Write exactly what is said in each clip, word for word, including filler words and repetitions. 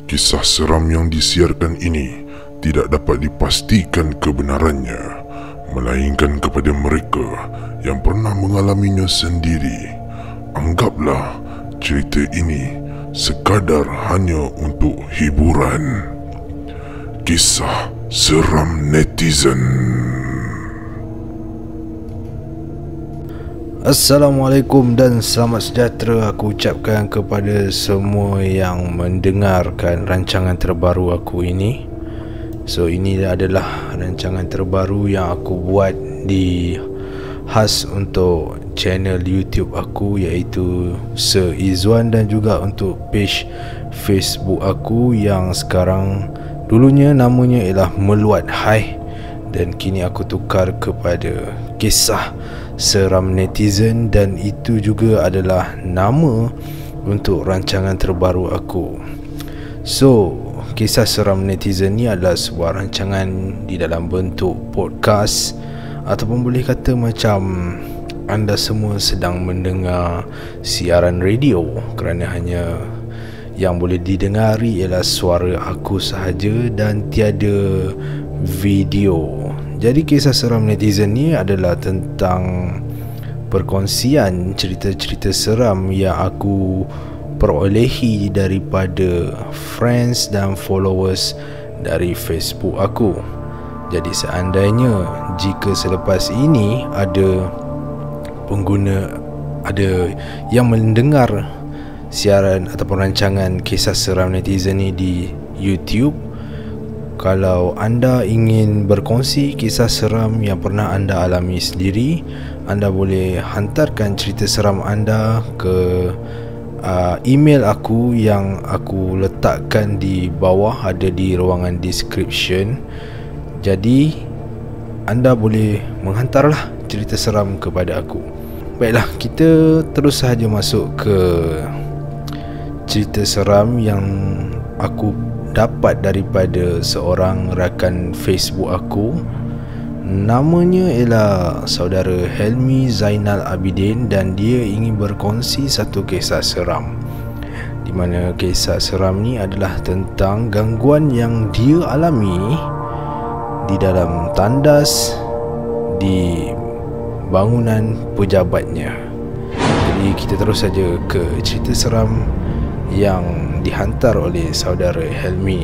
Kisah seram yang disiarkan ini tidak dapat dipastikan kebenarannya, melainkan kepada mereka yang pernah mengalaminya sendiri. Anggaplah cerita ini sekadar hanya untuk hiburan. Kisah seram netizen. Assalamualaikum dan selamat sejahtera aku ucapkan kepada semua yang mendengarkan rancangan terbaru aku ini. So ini adalah rancangan terbaru yang aku buat di khas untuk channel YouTube aku, iaitu Sir Izwan, dan juga untuk page Facebook aku yang sekarang dulunya namanya ialah Meluat Hai, dan kini aku tukar kepada Kisah Seram Netizen, dan itu juga adalah nama untuk rancangan terbaru aku. So, Kisah Seram Netizen ni adalah sebuah rancangan di dalam bentuk podcast, ataupun boleh kata macam anda semua sedang mendengar siaran radio, kerana hanya yang boleh didengari ialah suara aku sahaja dan tiada video. Jadi Kisah Seram Netizen ni adalah tentang perkongsian cerita-cerita seram yang aku perolehi daripada friends dan followers dari Facebook aku. Jadi seandainya jika selepas ini ada pengguna, ada yang mendengar siaran ataupun rancangan Kisah Seram Netizen ni di YouTube, kalau anda ingin berkongsi kisah seram yang pernah anda alami sendiri, anda boleh hantarkan cerita seram anda ke uh, email aku yang aku letakkan di bawah, ada di ruangan description. Jadi anda boleh menghantarlah cerita seram kepada aku. Baiklah, kita terus sahaja masuk ke cerita seram yang aku dapat daripada seorang rakan Facebook aku. Namanya ialah saudara Helmi Zainal Abidin, dan dia ingin berkongsi satu kisah seram, di mana kisah seram ni adalah tentang gangguan yang dia alami di dalam tandas di bangunan pejabatnya. Jadi kita terus saja ke cerita seram yang dihantar oleh saudara Helmi.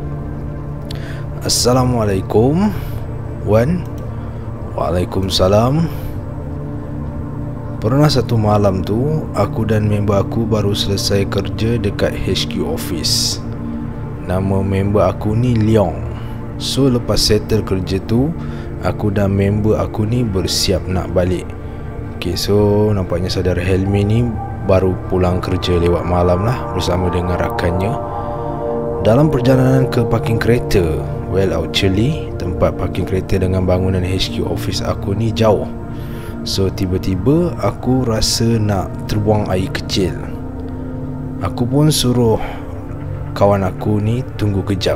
Assalamualaikum Wan. Waalaikumsalam. Pernah satu malam tu, aku dan member aku baru selesai kerja dekat H Q office. Nama member aku ni Leong. So lepas settle kerja tu, aku dan member aku ni bersiap nak balik. Okay, so nampaknya saudara Helmi ni baru pulang kerja lewat malam lah bersama dengan rakannya. Dalam perjalanan ke parking kereta, well actually tempat parking kereta dengan bangunan H Q office aku ni jauh. So tiba-tiba aku rasa nak terbuang air kecil. Aku pun suruh kawan aku ni tunggu kejap.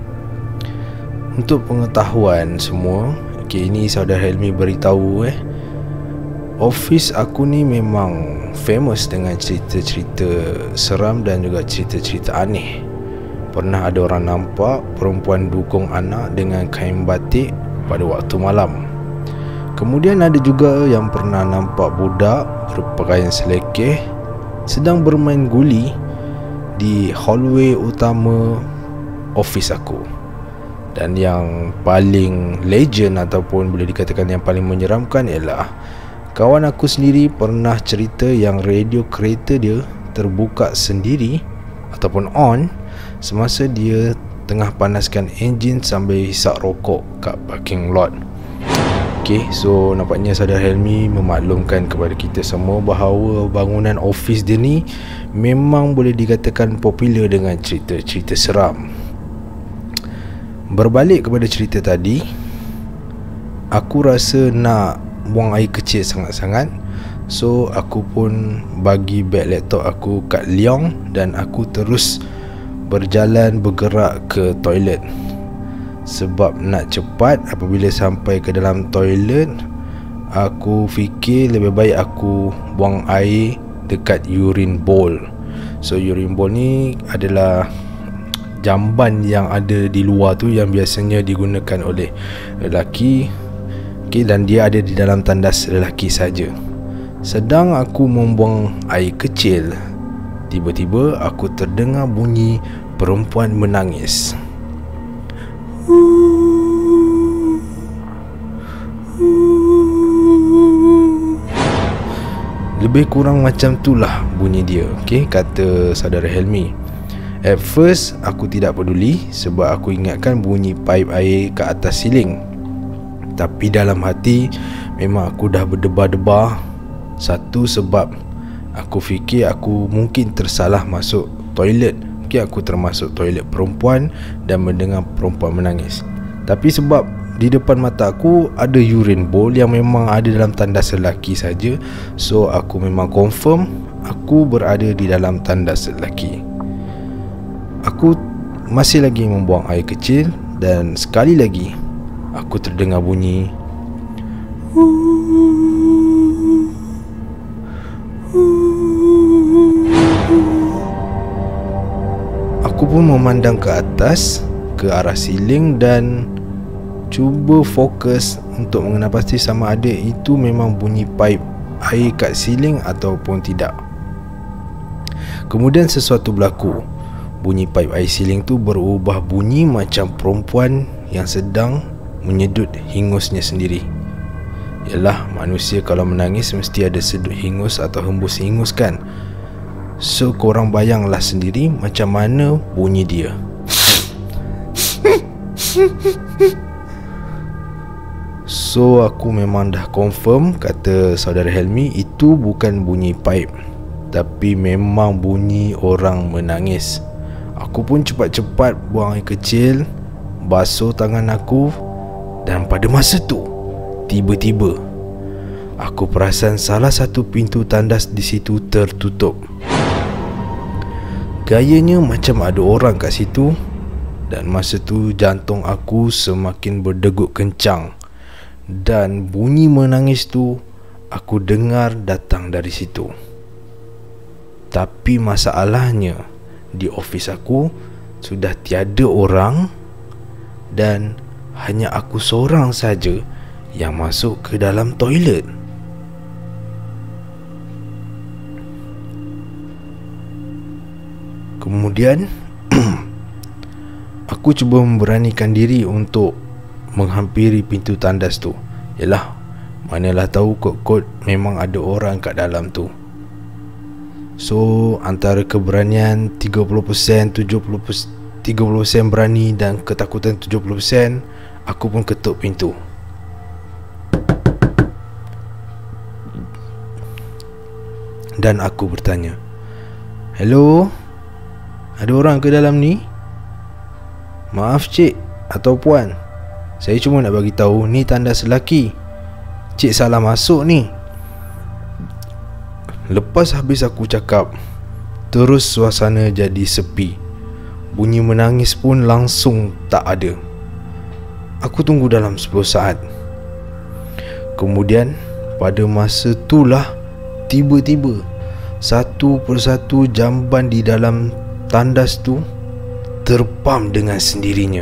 Untuk pengetahuan semua, okay, ini saudara Helmi beritahu eh office aku ni memang famous dengan cerita-cerita seram dan juga cerita-cerita aneh. Pernah ada orang nampak perempuan dukung anak dengan kain batik pada waktu malam. Kemudian ada juga yang pernah nampak budak berpakaian selekeh sedang bermain guli di hallway utama office aku. Dan yang paling legend ataupun boleh dikatakan yang paling menyeramkan ialah kawan aku sendiri pernah cerita yang radio kereta dia terbuka sendiri ataupun on semasa dia tengah panaskan enjin sambil hisap rokok kat parking lot. Okay, so nampaknya saudara Helmi memaklumkan kepada kita semua bahawa bangunan office dia ni memang boleh dikatakan popular dengan cerita-cerita seram. Berbalik kepada cerita tadi, aku rasa nak buang air kecil sangat-sangat. So aku pun bagi beg laptop aku kat Leong, dan aku terus berjalan bergerak ke toilet. Sebab nak cepat, apabila sampai ke dalam toilet, aku fikir lebih baik aku buang air dekat urine bowl. So urine bowl ni adalah jamban yang ada di luar tu yang biasanya digunakan oleh lelaki. Okay, dan dia ada di dalam tandas lelaki saja. Sedang aku membuang air kecil, tiba-tiba aku terdengar bunyi perempuan menangis. Lebih kurang macam itulah bunyi dia, okay, kata saudara Helmi. At first aku tidak peduli sebab aku ingatkan bunyi paip air ke atas siling. Tapi dalam hati memang aku dah berdebar-debar. Satu sebab aku fikir aku mungkin tersalah masuk toilet. Mungkin aku termasuk toilet perempuan dan mendengar perempuan menangis. Tapi sebab di depan mata aku ada urine bowl yang memang ada dalam tandas lelaki saja, so aku memang confirm aku berada di dalam tandas lelaki. Aku masih lagi membuang air kecil dan sekali lagi aku terdengar bunyi Aku pun memandang ke atas, ke arah siling dan cuba fokus untuk mengenal pasti sama ada itu memang bunyi paip air kat siling ataupun tidak. Kemudian sesuatu berlaku. Bunyi paip air siling tu berubah bunyi macam perempuan yang sedang menyedut hingusnya sendiri. Yalah, manusia kalau menangis mesti ada sedut hingus atau hembus hingus kan. So korang bayanglah sendiri macam mana bunyi dia. So aku memang dah confirm, kata saudara Helmi, itu bukan bunyi paip, tapi memang bunyi orang menangis. Aku pun cepat-cepat buang air kecil, basuh tangan aku. Dan pada masa tu, tiba-tiba aku perasan salah satu pintu tandas di situ tertutup. Gayanya macam ada orang kat situ. Dan masa tu jantung aku semakin berdegup kencang. Dan bunyi menangis tu aku dengar datang dari situ. Tapi masalahnya, di ofis aku sudah tiada orang dan hanya aku seorang saja yang masuk ke dalam toilet. Kemudian aku cuba memberanikan diri untuk menghampiri pintu tandas tu. Yalah, manalah tahu kot-kot memang ada orang kat dalam tu. So antara keberanian tiga puluh peratus, tujuh puluh peratus, tiga puluh peratus berani dan ketakutan tujuh puluh peratus, aku pun ketuk pintu. Dan aku bertanya, "Hello? Ada orang ke dalam ni?" "Maaf cik atau puan, saya cuma nak bagi tahu ni tandas lelaki. Cik salah masuk ni." Lepas habis aku cakap, terus suasana jadi sepi. Bunyi menangis pun langsung tak ada. Aku tunggu dalam sepuluh saat. Kemudian pada masa itulah tiba-tiba satu persatu jamban di dalam tandas tu terpam dengan sendirinya.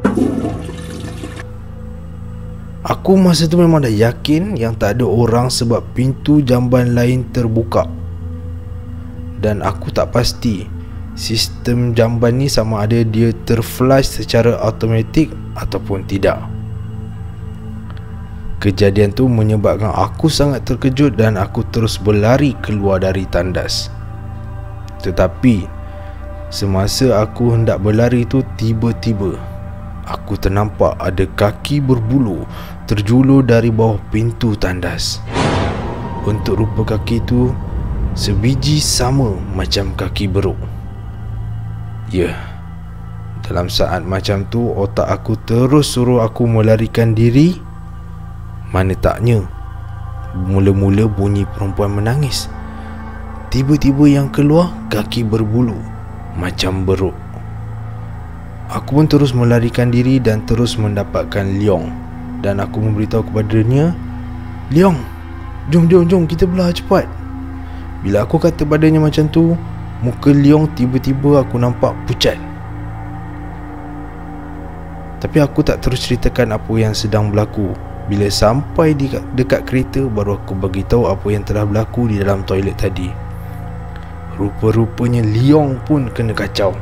Aku masa tu memang dah yakin yang tak ada orang sebab pintu jamban lain terbuka. Dan aku tak pasti sistem jamban ni sama ada dia terflush secara automatik ataupun tidak. Kejadian tu menyebabkan aku sangat terkejut dan aku terus berlari keluar dari tandas. Tetapi semasa aku hendak berlari tu, tiba-tiba aku ternampak ada kaki berbulu terjulur dari bawah pintu tandas. Untuk rupa kaki tu sebiji sama macam kaki beruk. Ya, dalam saat macam tu otak aku terus suruh aku melarikan diri. Mana taknya mula-mula bunyi perempuan menangis, tiba-tiba yang keluar kaki berbulu macam beruk. Aku pun terus melarikan diri dan terus mendapatkan Leong. Dan aku memberitahu kepadanya, "Leong, jom jom jom kita belah cepat." Bila aku kata padanya macam tu, muka Leong tiba-tiba aku nampak pucat. Tapi aku tak terus ceritakan apa yang sedang berlaku. Bila sampai di dekat kereta, baru aku bagi tahu apa yang telah berlaku di dalam toilet tadi. Rupa-rupanya Leong pun kena kacau.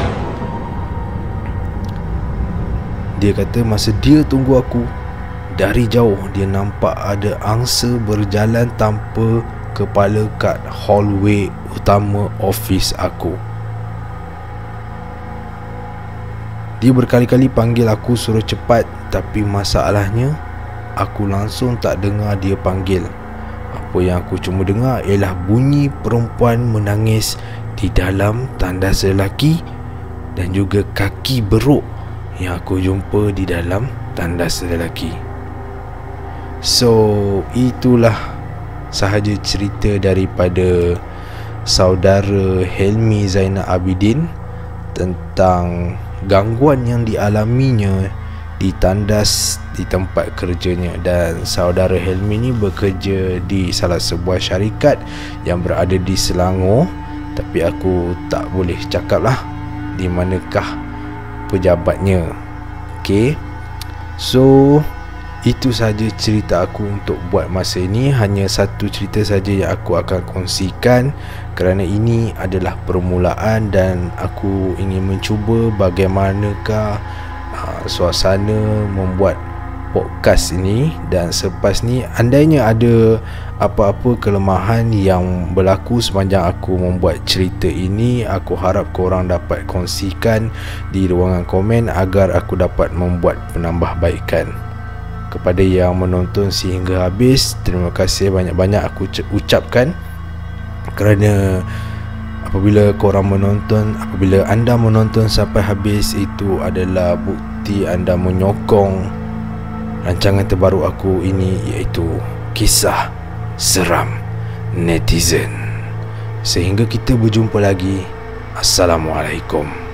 Dia kata masa dia tunggu aku, dari jauh dia nampak ada angsa berjalan tanpa kepala kat hallway utama office aku. Dia berkali-kali panggil aku suruh cepat, tapi masalahnya aku langsung tak dengar dia panggil. Apa yang aku cuma dengar ialah bunyi perempuan menangis di dalam tandas lelaki dan juga kaki beruk yang aku jumpa di dalam tandas lelaki. So, itulah sahaja cerita daripada saudara Helmi Zainal Abidin tentang gangguan yang dialaminya di tandas di tempat kerjanya. Dan saudara Helmi ni bekerja di salah sebuah syarikat yang berada di Selangor, tapi aku tak boleh cakap lah di manakah pejabatnya. Okay, so itu sahaja cerita aku untuk buat masa ini. Hanya satu cerita saja yang aku akan kongsikan, kerana ini adalah permulaan dan aku ingin mencuba bagaimanakah uh, suasana membuat podcast ini. Dan selepas ni, andainya ada apa-apa kelemahan yang berlaku sepanjang aku membuat cerita ini, aku harap korang dapat kongsikan di ruangan komen agar aku dapat membuat penambahbaikan. Kepada yang menonton sehingga habis, terima kasih banyak-banyak aku ucapkan, kerana apabila korang menonton, apabila anda menonton sampai habis, itu adalah bukti anda menyokong rancangan terbaru aku ini, iaitu Kisah Seram Netizen. Sehingga kita berjumpa lagi. Assalamualaikum.